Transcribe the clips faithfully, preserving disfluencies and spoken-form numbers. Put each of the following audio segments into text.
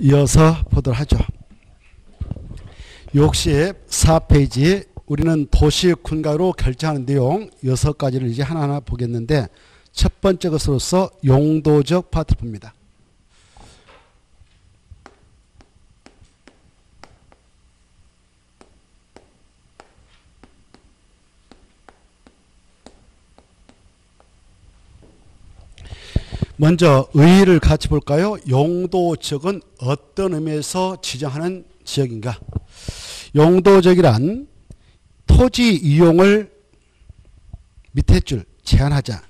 이어서 보도록 하죠. 육십사 페이지 우리는 도시 군가로 결정하는 내용 여섯 가지를 이제 하나하나 보겠는데 첫 번째 것으로서 용도적 파트를 봅니다. 먼저 의의를 같이 볼까요? 용도적은 어떤 의미에서 지정하는 지역인가? 용도적이란 토지 이용을 밑에 줄 제한하자.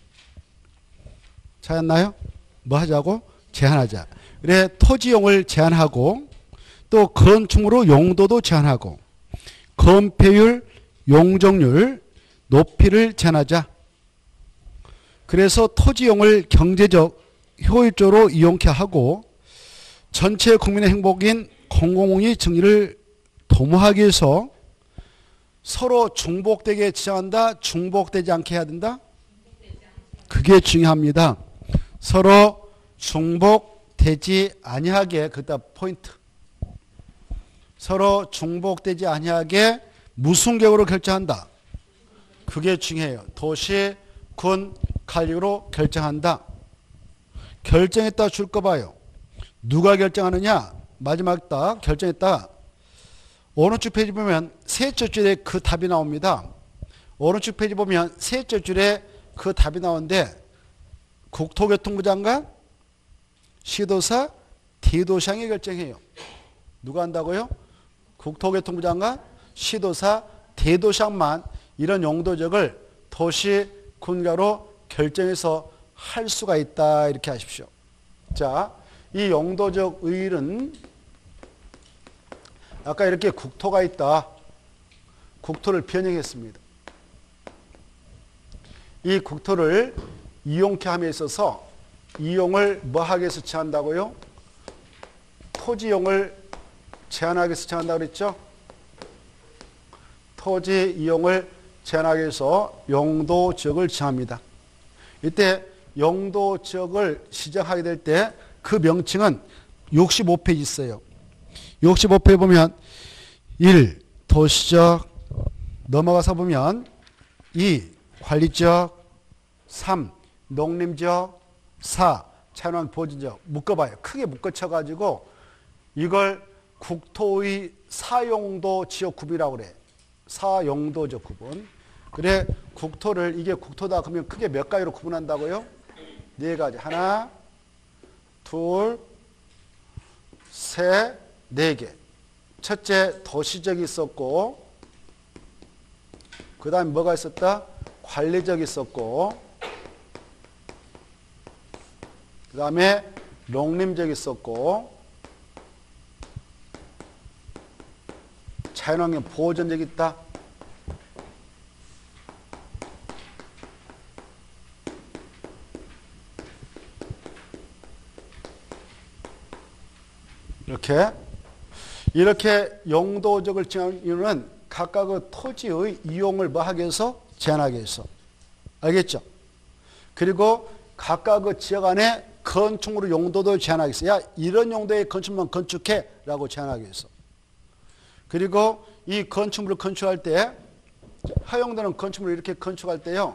찾았나요? 뭐 하자고? 제한하자. 그래 토지 이용을 제한하고 또 건축물로 용도도 제한하고 건폐율, 용적률, 높이를 제한하자. 그래서 토지 이용을 경제적 효율적으로 이용케 하고 전체 국민의 행복인 공공의 정의를 도모하기 위해서 서로 중복되게 지정한다. 중복되지 않게 해야 된다. 그게 중요합니다. 서로 중복되지 아니하게 그다 포인트. 서로 중복되지 아니하게 무슨 계획으로 결정한다. 그게 중요해요. 도시, 군, 관리로 결정한다. 결정했다 줄 거 봐요. 누가 결정하느냐? 마지막 딱 결정했다. 오른쪽 페이지 보면 셋째 줄에 그 답이 나옵니다. 오른쪽 페이지 보면 셋째 줄에 그 답이 나오는데 국토교통부 장관, 시도사, 대도시장이 결정해요. 누가 한다고요? 국토교통부 장관, 시도사, 대도시장만 이런 용도적을 도시, 군가로 결정해서 할 수가 있다 이렇게 하십시오. 자, 이 용도적 의의는 아까 이렇게 국토가 있다. 국토를 변형했습니다. 이 국토를 이용케 함에 있어서 이용을 뭐하기 위해서 제한한다고요? 토지 이용을 제한하기 위해서 제한한다고 그랬죠? 토지 이용을 제한하기 위해서 용도지역을 정합니다. 이때 용도지역을 지정하게 될 때 그 명칭은 육십오 페이지 있어요. 육십오 페이지 보면 일. 도시적 넘어가서 보면 이. 관리적 삼. 농림적 사. 자연환경 보존적 묶어봐요. 크게 묶어쳐가지고 이걸 국토의 사용도 지역 구분이라고 그래. 사용도적 구분. 그래 국토를 이게 국토다 그러면 크게 몇 가지로 구분한다고요? 네 가지. 하나, 둘, 셋, 네 개. 첫째 도시적이 있었고 그 다음에 뭐가 있었다? 관리적이 있었고 그 다음에 농림적이 있었고 자연환경 보존적이 있다. 이렇게 이렇게 용도적을 정하는 이유는 각각의 토지의 이용을 뭐 하기 위해서 제한하기 위해서 알겠죠? 그리고 각각의 지역 안에 건축물의 용도도 제한하기 위해서 야 이런 용도의 건축물만 건축해 라고 제한하기 위해서 그리고 이 건축물을 건축할 때 허용되는 건축물을 이렇게 건축할 때요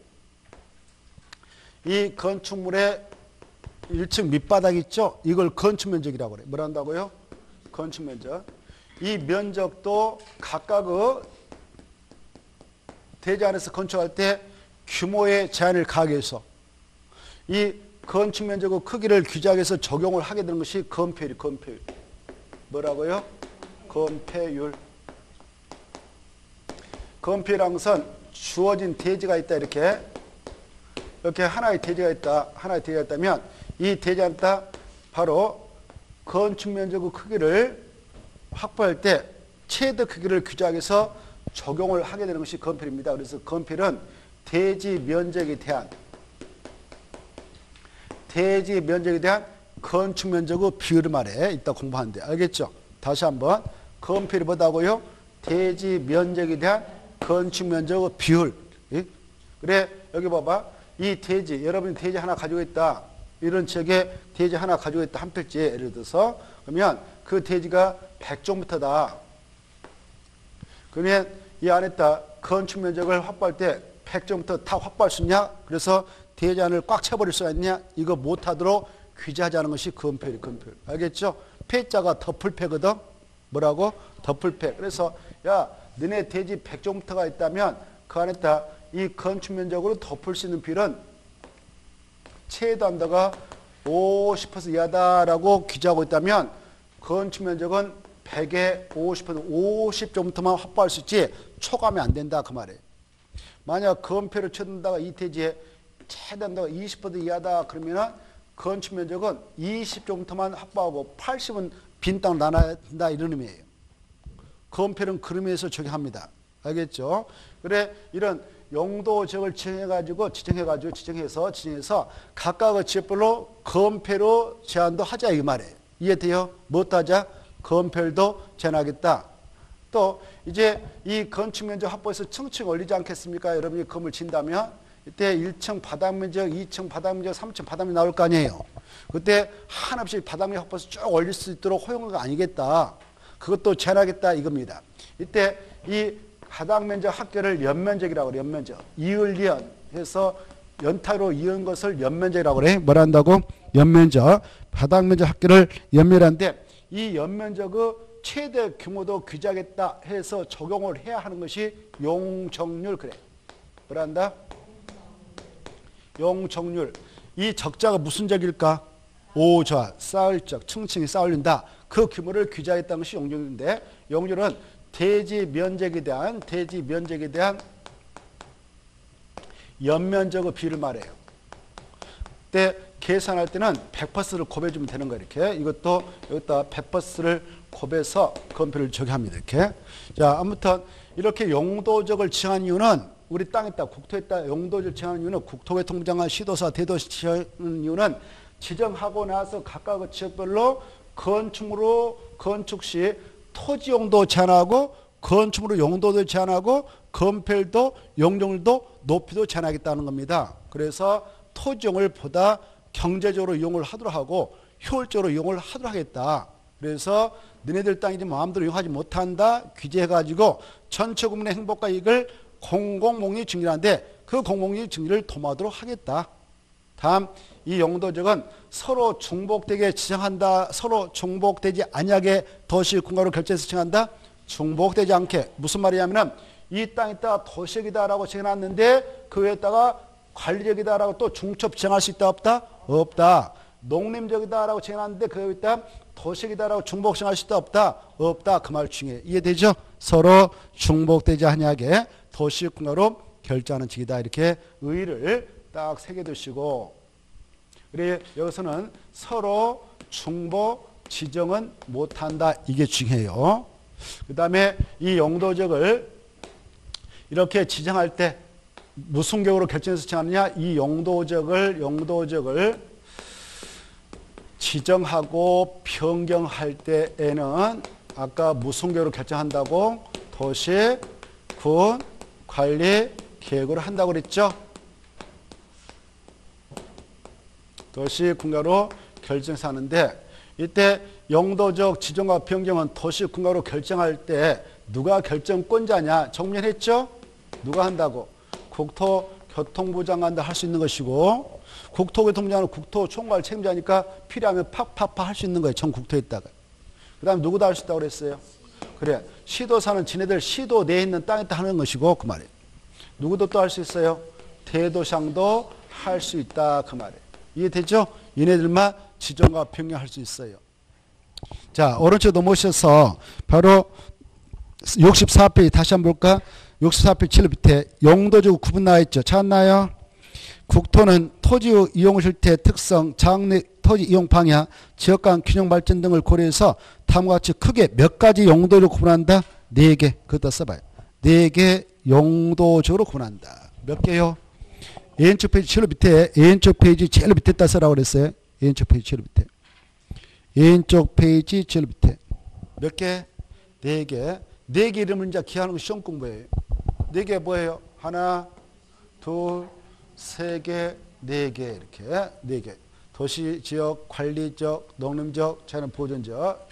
이 건축물의 일 층 밑바닥 있죠? 이걸 건축면적이라고 그래요. 뭐라 한다고요? 건축면적. 이 면적도 각각의 대지 안에서 건축할 때 규모의 제한을 가하기 위해서 이 건축면적의 크기를 규제하기 위해서 적용을 하게 되는 것이 건폐율이 건폐율. 뭐라고요? 건폐율. 건폐율이라는 것은 주어진 대지가 있다 이렇게 이렇게 하나의 대지가 있다. 하나의 대지가 있다면 이 대지 안에 바로 건축면적의 크기를 확보할 때 최대 크기를 규제하기 위해서 적용을 하게 되는 것이 건폐율입니다. 그래서 건폐율은 대지 면적에 대한 대지 면적에 대한 건축면적의 비율을 말해 이따 공부하는데 알겠죠? 다시 한번 건폐율이 뭐다고요? 대지 면적에 대한 건축면적의 비율. 그래 여기 봐봐. 이 대지 여러분이 대지 하나 가지고 있다. 이런 지역에 대지 하나 가지고 있다 한 필지에 예를 들어서 그러면 그 대지가 백 제곱미터다. 그러면 이 안에다 건축 면적을 확보할 때 백 제곱미터 다 확보할 수 있냐? 그래서 대지 안을 꽉 채버릴 수가 있냐? 이거 못하도록 규제하자는 것이 건폐율이 건폐율. 알겠죠? 폐자가 덮을패거든. 뭐라고? 덮을패. 그래서 야, 너네 대지 백 제곱미터가 있다면 그 안에다 이 건축 면적으로 덮을 수 있는 비율은 최대 한도가 오십 퍼센트 이하다라고 규제하고 있다면 건축 면적은 백에 오십 퍼센트, 오십 제곱미터만 확보할 수 있지 초과하면 안 된다 그 말이에요. 만약 건폐를 쳐둔다가 이 대지에 최대 한도가 이십 퍼센트 이하다 그러면은 건축 면적은 이십 제곱미터만 확보하고 팔십은 빈 땅을 나눠야 된다 이런 의미예요. 건폐는 그런 의미에서 적용합니다. 알겠죠? 그래 이런 용도지역을 지정해가지고 지정해가지고 지정해서 지정해서 각각의 지역별로 건폐로 제한도 하자 이 말이에요. 이해돼요? 무엇도 하자? 건폐율도 제한하겠다. 또 이제 이 건축 면적 확보해서 층층 올리지 않겠습니까? 여러분이 건물 진다면 이때 일 층 바닥 면적, 이 층 바닥 면적, 삼 층 바닥 면적 나올 거 아니에요. 그때 한없이 바닥 면적 확보해서 쭉 올릴 수 있도록 허용한 거 아니겠다. 그것도 제한하겠다 이겁니다. 이때 이 바닥 면적 합계를 연면적이라고 그래요. 연면적. 이을연 해서 연타로 이은 것을 연면적이라고 그래. 뭐라 한다고? 연면적. 바닥 면적 합계를 연면한데 이 연면적의 최대 규모도 규제하겠다 해서 적용을 해야 하는 것이 용적률 그래. 뭐라 한다? 용적률. 이 적자가 무슨 적일까? 오좌, 쌓을 적, 층층이 쌓을린다. 그 규모를 규제하겠다는 것이 용적률인데 용적률은 대지 면적에 대한 대지 면적에 대한 연면적의 비율을 말해요. 그때 계산할 때는 백 퍼센트를 곱해주면 되는 거예요. 이렇게 이것도 여기다 백 퍼센트를 곱해서 건폐를 적용합니다. 이렇게. 자, 아무튼 이렇게 용도적을 지정한 이유는 우리 땅에다 국토에다 용도적을 지정한 이유는 국토교통부장관 시도사 대도시 지정한 이유는 지정하고 나서 각각의 지역별로 건축물로 건축 시 토지 용도 제한하고 건축물로 용도도 제한하고 건폐율도 용적률도 높이도 제한하겠다는 겁니다. 그래서 토지용을 보다 경제적으로 이용을 하도록 하고 효율적으로 이용을 하도록 하겠다. 그래서 너네들 땅이지 마음대로 이용하지 못한다 규제해가지고 전체 국민의 행복과 이익을 공공목리 증진하는데 그 공공목리 증진을 도모하도록 하겠다. 다음 이 용도적은 서로 중복되게 지정한다. 서로 중복되지 아니하게 도시 공간으로 결정해서 지정한다. 중복되지 않게. 무슨 말이냐면은 이 땅에다가 도시역이다라고 정해놨는데 그 위에다가 관리적이다라고 또 중첩 지정할 수 있다 없다? 없다. 농림적이다라고 정해놨는데 그 위에다 도시역이다라고 중복 정할 수 있다 없다? 없다. 그 말 중에 이해되죠? 서로 중복되지 아니하게 도시 공간으로 결정하는 직이다. 이렇게 의의를 딱 새겨두시고 그래 여기서는 서로 중복 지정은 못한다. 이게 중요해요. 그 다음에 이 용도적을 이렇게 지정할 때 무슨 경우로 결정해서 정하느냐? 이 용도적을 용도적을 지정하고 변경할 때에는 아까 무슨 경우로 결정한다고? 도시, 군, 관리, 계획으로 한다고 그랬죠? 도시, 군가로 결정해서 하는데 이때 용도적 지정과 변경은 도시, 군가로 결정할 때 누가 결정권자냐? 정면했죠? 누가 한다고? 국토교통부 장관도 할 수 있는 것이고 국토교통부 장관은 국토총괄 책임자니까 필요하면 팍팍팍 할 수 있는 거예요. 전 국토에다가. 그 다음에 누구도 할 수 있다고 그랬어요? 그래. 시도사는 지네들 시도 내에 있는 땅에다 하는 것이고 그 말이에요. 누구도 또 할 수 있어요? 대도시장도 할 수 있다 그 말이에요. 이해되죠? 얘네들만 지정과 변경할 수 있어요. 자, 오른쪽 넘어오셔서 바로 육십사 페이지 다시 한번 볼까? 육십사 페이지 칠 밑에 용도적 구분 나와 있죠. 찾았나요? 국토는 토지의 이용 실태, 특성, 장래 토지 이용 방향, 지역 간 균형 발전 등을 고려해서 다음과 같이 크게 몇 가지 용도로 구분한다? 네 개. 그것도 써봐요. 네 개 용도적으로 구분한다. 몇 개요? 왼쪽 페이지 칠 밑에 왼쪽 페이지 제일 밑에 따 쓰라고 그랬어요. 왼쪽 페이지 제일 밑에. 왼쪽 페이지 제일 밑에. 몇 개? 네 개. 네 개 이름을 이제 기하는 거 시험 공부예요. 네 개 뭐예요? 하나, 둘, 세 개, 네 개 이렇게 네 개. 도시지역, 관리적, 농림적, 자연 보존적.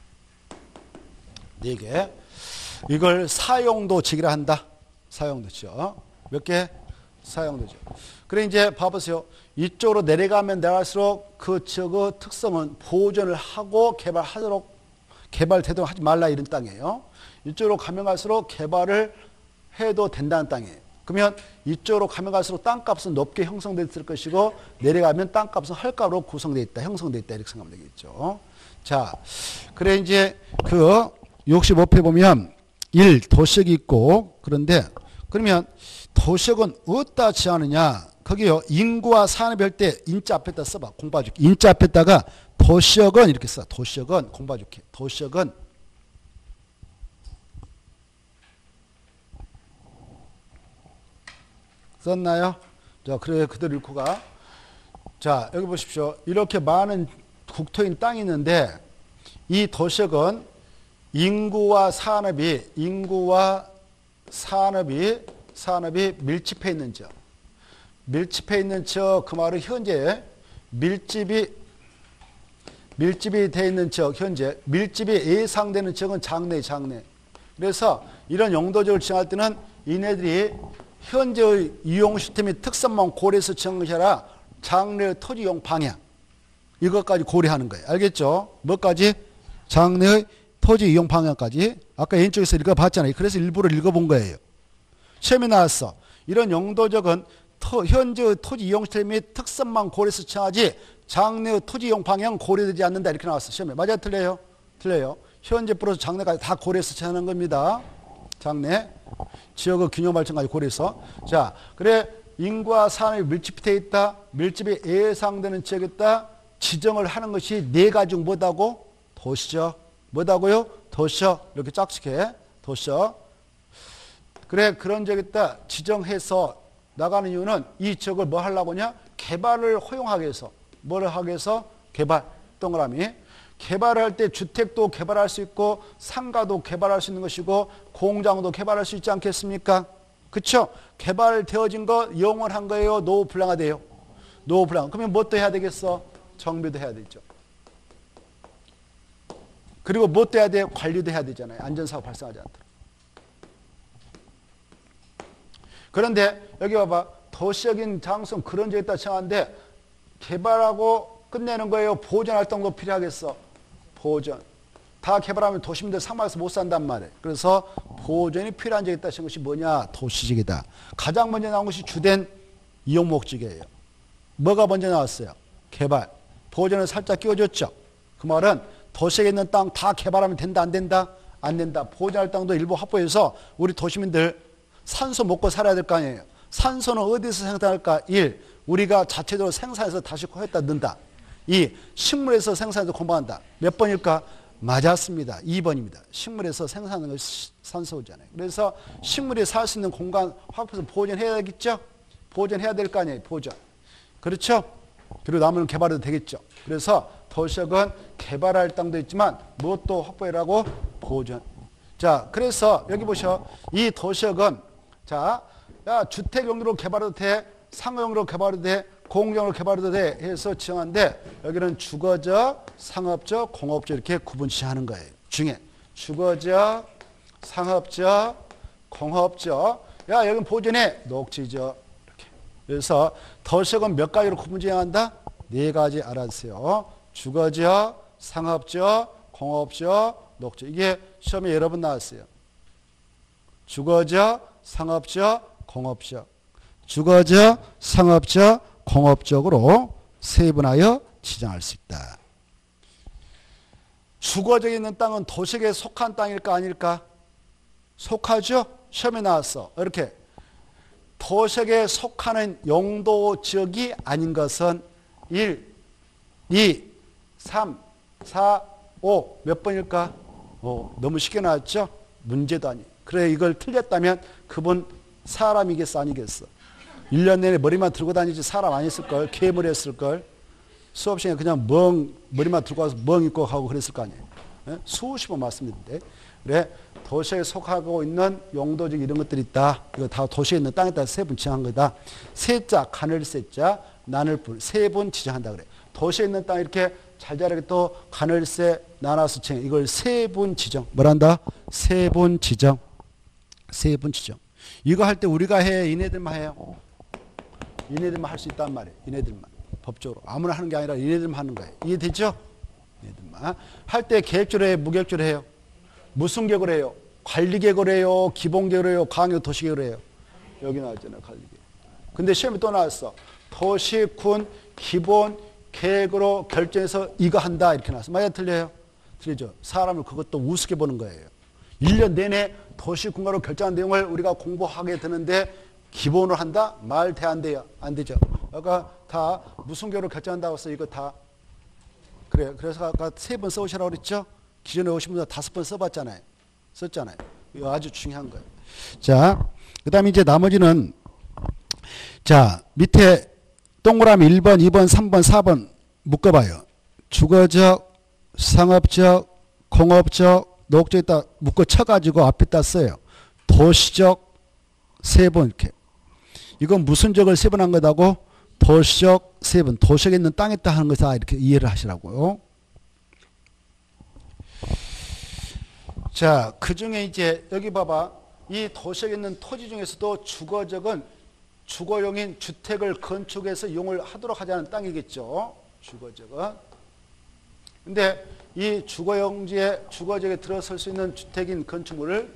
네 개. 이걸 사용도지기라 한다. 사용도죠. 몇 개? 사용도죠. 그래 이제 봐보세요. 이쪽으로 내려가면 내려갈수록 그 지역의 특성은 보존을 하고 개발하도록 개발되도록 하지 말라 이런 땅이에요. 이쪽으로 가면 갈수록 개발을 해도 된다는 땅이에요. 그러면 이쪽으로 가면 갈수록 땅값은 높게 형성되어 있을 것이고 내려가면 땅값은 헐값으로 구성되어 있다. 형성되어 있다. 이렇게 생각하면 되겠죠. 자, 그래 이제 그 육십오 페 보면 일. 도시역이 있고 그런데 그러면 도시역은 어디다 지하느냐. 거기요. 인구와 산업이 할 때 인자 앞에다 써봐. 공부해줄게. 인자 앞에다가 도시역은 이렇게 써. 도시역은 공부해줄게. 도시역은 썼나요? 자, 그래 그대로 읽고 가. 자, 여기 보십시오. 이렇게 많은 국토인 땅이 있는데 이 도시역은 인구와 산업이 인구와 산업이 산업이 밀집해 있는 지역. 밀집해 있는 지역 그 말은 현재 밀집이 밀집이 돼 있는 지역 현재 밀집이 예상되는 지역은 장래 장래. 그래서 이런 용도적을 지정할 때는 이네들이 현재의 이용 시스템의 특성만 고려해서 지정한 것이 아니라 장래의 토지 이용 방향 이것까지 고려하는 거예요. 알겠죠? 뭐까지? 장래의 토지 이용 방향까지. 아까 왼쪽에서 읽어봤잖아요. 그래서 일부러 읽어본 거예요. 시험에 나왔어. 이런 용도적은 토, 현재의 토지 이용 시스템의 특성만 고려해서 지정하지 장래의 토지 이용 방향 고려되지 않는다. 이렇게 나왔어. 시험에. 맞아요? 틀려요? 틀려요. 현재 플러스 장래까지 다 고려해서 지정하는 겁니다. 장래. 지역의 균형 발전까지 고려해서. 자, 그래 인구와 산업이 밀집되어 있다. 밀집이 예상되는 지역에 있다. 지정을 하는 것이 네 가지 중 뭐다고? 도시적. 뭐다고요? 도시적. 이렇게 짝짓게. 도시적. 그래 그런 지역에 있다. 지정해서 나가는 이유는 이 지역을 뭐 하려고 하냐? 개발을 허용하기 위해서. 뭐를 하기 위해서? 개발. 동그라미. 개발할 때 주택도 개발할 수 있고 상가도 개발할 수 있는 것이고 공장도 개발할 수 있지 않겠습니까? 그렇죠? 개발되어진 거 영원한 거예요? 노후 불량화돼요? 노후 불량. 그러면 뭣도 해야 되겠어? 정비도 해야 되죠. 그리고 뭣도 해야 돼? 관리도 해야 되잖아요. 안전사고 발생하지 않도록. 그런데 여기 봐봐. 도시적인 장소는 그런 지역에다 정하는데 개발하고 끝내는 거예요? 보존 활동도 필요하겠어? 보존. 다 개발하면 도시민들 상막에서 못 산단 말이에요. 그래서 보존이 필요한 지역에 있다 하신 것이 뭐냐? 도시지역이다. 가장 먼저 나온 것이 주된 이용 목적이에요. 뭐가 먼저 나왔어요? 개발. 보존을 살짝 끼워줬죠. 그 말은 도시에 있는 땅 다 개발하면 된다 안 된다? 안 된다. 보존할 땅도 일부 확보해서 우리 도시민들 산소 먹고 살아야 될 거 아니에요. 산소는 어디서 생산할까? 일. 우리가 자체적으로 생산해서 다시 코에다 넣는다. 이. 식물에서 생산해서 공부한다. 몇 번일까? 맞았습니다. 이 번입니다. 식물에서 생산하는 것이 산소잖아요. 그래서 식물이 살 수 있는 공간 확보해서 보존해야 되겠죠? 보존해야 될 거 아니에요. 보존. 그렇죠? 그리고 나머지는 개발해도 되겠죠. 그래서 도시역은 개발할 땅도 있지만 무엇도 확보해라고? 보존. 자, 그래서 여기 보셔. 이 도시역은 자, 야, 주택 용도로 개발해도 돼, 상업용으로 개발해도 돼, 공용으로 개발해도 돼 해서 지정하는데 여기는 주거적, 상업적, 공업적 이렇게 구분 지정하는 거예요. 중에 주거적, 상업적, 공업적. 야, 여기는 보존해, 녹지적 이렇게. 그래서 도시역은 몇 가지로 구분 지정한다? 네 가지 알아주세요. 주거적, 상업적, 공업적, 녹지. 이게 시험에 여러 번 나왔어요. 주거적, 상업적, 공업적. 주거적, 상업적, 공업적으로 세분하여 지정할 수 있다. 주거적에 있는 땅은 도시에 속한 땅일까 아닐까? 속하죠? 시험에 나왔어. 이렇게 도시에 속하는 용도 지역이 아닌 것은 일, 이, 삼, 사, 오 몇 번일까? 오, 너무 쉽게 나왔죠? 문제도 아니에요. 그래 이걸 틀렸다면 그분 사람이겠어 아니겠어? 일 년 내내 머리만 들고 다니지 사람 아니었을걸? 괴물이었을걸? 수업 시간에 그냥 멍 머리만 들고 와서 멍 입고 가고 그랬을 거 아니에요? 네? 수십 번 말씀드렸는데 그래 도시에 속하고 있는 용도적 이런 것들이 있다. 이거 다 도시에 있는 땅에다 세 분 지정한 거다. 세자 가늘 세자 나눌 불 세 분 지정한다 그래. 도시에 있는 땅 이렇게 잘자라게 또 가늘새 나눠서 칭해. 이걸 세분 지정. 뭐란다? 세분 지정. 세분 지정. 이거 할 때 우리가 해? 이네들만 해요? 이네들만 할 수 있단 말이에요. 이네들만. 법적으로. 아무나 하는 게 아니라 이네들만 하는 거예요. 이해되죠? 이네들만. 할 때 계획적으로 해요? 무계획적으로 해요? 무슨 계획을 해요? 관리계획을 해요? 기본계획을 해요? 강요 도시계획을 해요? 여기 나왔잖아요. 관리계획. 근데 시험이 또 나왔어. 도시, 군, 기본, 계획으로 결정해서 이거 한다 이렇게 나왔어. 맞아요? 틀려요? 틀리죠. 사람을 그것도 우습게 보는 거예요. 일 년 내내 도시, 군가로 결정한 내용을 우리가 공부하게 되는데 기본으로 한다? 말 돼 안 돼요? 안 되죠. 아까 다 무슨 계획으로 결정한다고 해서 이거 다 그래요. 그래서 아까 세 번 써오시라고 그랬죠? 기존에 오신 분들 다섯 번 써봤잖아요. 썼잖아요. 이거 아주 중요한 거예요. 자, 그 다음에 이제 나머지는 자, 밑에 동그라미 일 번, 이 번, 삼 번, 사 번 묶어봐요. 주거적, 상업적, 공업적, 노역적에다 묶어 쳐가지고 앞에다 써요. 도시적 세 번 이렇게. 이건 무슨 적을 세 번 한 거다고? 도시적 세 번. 도시에 있는 땅에다 하는 거다 이렇게 이해를 하시라고요. 자, 그 중에 이제 여기 봐봐. 이 도시에 있는 토지 중에서도 주거적은 주거용인 주택을 건축해서 이용을 하도록 하자는 땅이겠죠. 주거적은. 근데 이 주거용지에 주거적에 들어설 수 있는 주택인 건축물을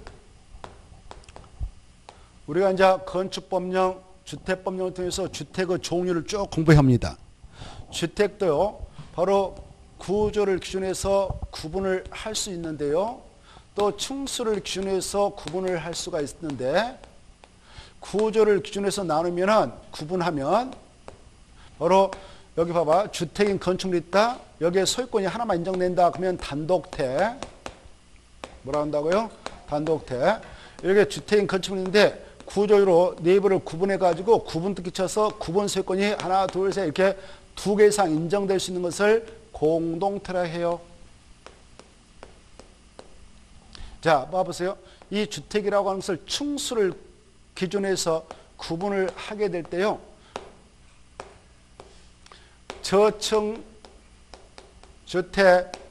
우리가 이제 건축법령, 주택법령을 통해서 주택의 종류를 쭉 공부합니다. 주택도요, 바로 구조를 기준해서 구분을 할 수 있는데요. 또 층수를 기준해서 구분을 할 수가 있는데 구조를 기준해서 나누면은 구분하면 바로 여기 봐봐. 주택인 건축물이 있다. 여기에 소유권이 하나만 인정된다. 그러면 단독택. 뭐라 한다고요? 단독택. 여기 주택인 건축물인데 구조로 네이버를 구분해 가지고 구분특기 쳐서 구분 소유권이 하나, 둘, 셋 이렇게 두 개 이상 인정될 수 있는 것을 공동태라 해요. 자, 봐보세요. 이 주택이라고 하는 것을 층수를 기준해서 구분을 하게 될 때요. 저층 주택,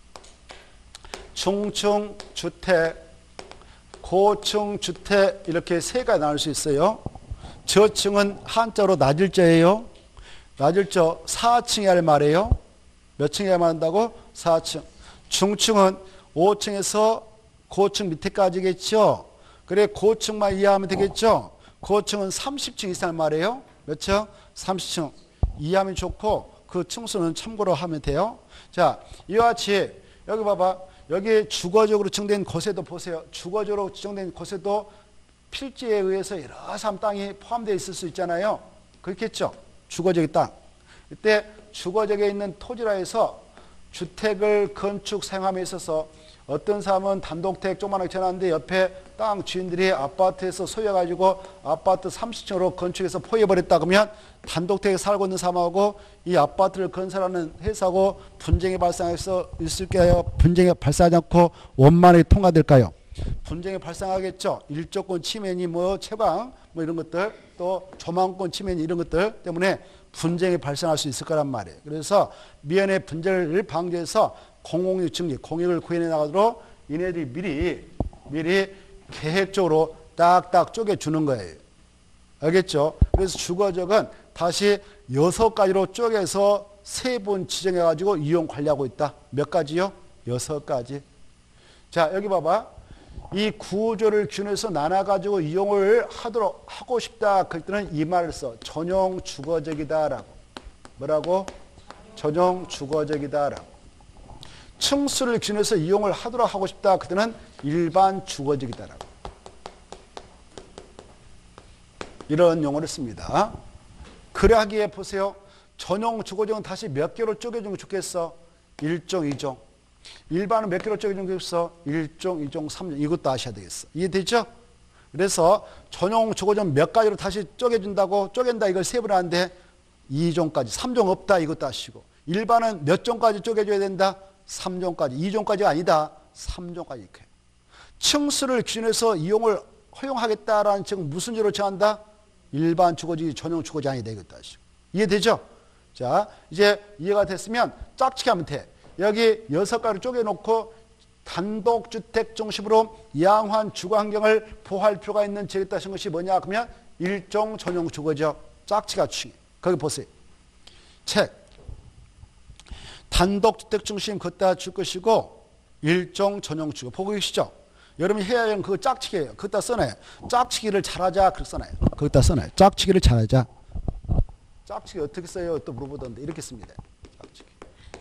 중층 주택, 고층 주택 이렇게 세 가지 나눌 수 있어요. 저층은 한자로 낮을 자예요. 낮을 자 사 층이야 말이에요. 몇 층이야 말한다고? 사 층. 중층은 오 층에서 고층 밑에까지겠죠. 그래 고층만 이해하면 되겠죠. 고층은 삼십 층 이상 말이에요. 몇 층? 삼십 층. 이해하면 좋고 그 층수는 참고로 하면 돼요. 자, 이와 같이 여기 봐봐. 여기 주거적으로 지정된 곳에도 보세요. 주거적으로 지정된 곳에도 필지에 의해서 여러 사람 땅이 포함되어 있을 수 있잖아요. 그렇겠죠. 주거적인 땅. 이때 주거적에 있는 토지라 해서 주택을 건축 사용함에 있어서 어떤 사람은 단독택 조그맣게 지어놨는데 옆에 땅 주인들이 아파트에서 소유해가지고 아파트 삼십 층으로 건축해서 포위해버렸다 그러면 단독택에 살고 있는 사람하고 이 아파트를 건설하는 회사하고 분쟁이 발생해서 있을까요? 분쟁이 발생하지 않고 원만하게 통과될까요? 분쟁이 발생하겠죠. 일조권 침해니 뭐 채광 뭐 이런 것들 또 조망권 침해니 이런 것들 때문에 분쟁이 발생할 수 있을 거란 말이에요. 그래서 미연의 분쟁을 방지해서 공공유 증기, 공익을 구현해 나가도록 이네들이 미리 미리 계획적으로 딱딱 쪼개주는 거예요. 알겠죠? 그래서 주거적은 다시 여섯 가지로 쪼개서 세 번 지정해가지고 이용 관리하고 있다. 몇 가지요? 여섯 가지. 자, 여기 봐봐. 이 구조를 기준해서 나눠가지고 이용을 하도록 하고 싶다. 그럴 때는 이 말을 써. 전용 주거적이다라고. 뭐라고? 전용 주거적이다라고. 층수를 기준해서 이용을 하도록 하고 싶다. 그때는 일반 주거적이다라고. 이런 용어를 씁니다. 그러하기에 보세요. 전용 주거적은 다시 몇 개로 쪼개주면 좋겠어? 일 종, 이 종. 일반은 몇 개로 쪼개주면 좋겠어? 일 종, 이 종, 삼 종. 이것도 아셔야 되겠어. 이해되죠? 그래서 전용 주거적 몇 가지로 다시 쪼개준다고 쪼갠다 이걸 세 번 하는데 이 종까지, 삼 종 없다 이것도 아시고. 일반은 몇 종까지 쪼개줘야 된다? 삼 종까지. 이 종까지가 아니다. 삼 종까지 이렇게. 층수를 기준해서 이용을 허용하겠다라는 층은 무슨 죄로 정한다? 일반 주거지 전용 주거지 아니다 이것도 아시고. 이해되죠? 자, 이제 이해가 됐으면 짝짓기 하면 돼. 여기 여섯 가지를 쪼개놓고 단독주택 중심으로 양호한 주거환경을 보호할 필요가 있는 지역에 따른 것이 뭐냐? 그러면 일종 전용 주거죠. 짝짓기가 중요해. 거기 보세요. 책. 단독주택 중심 걷다 줄 것이고 일종 전용 주거. 보고 계시죠? 여러분이 해야 하는 그거 짝짓기예요. 그것다 써놔요. 짝짓기를 잘하자. 그렇게 써놔요. 그것다 써놔요. 짝짓기를 잘하자. 짝짓기 어떻게 써요? 또 물어보던데 이렇게 씁니다. 짝짓기.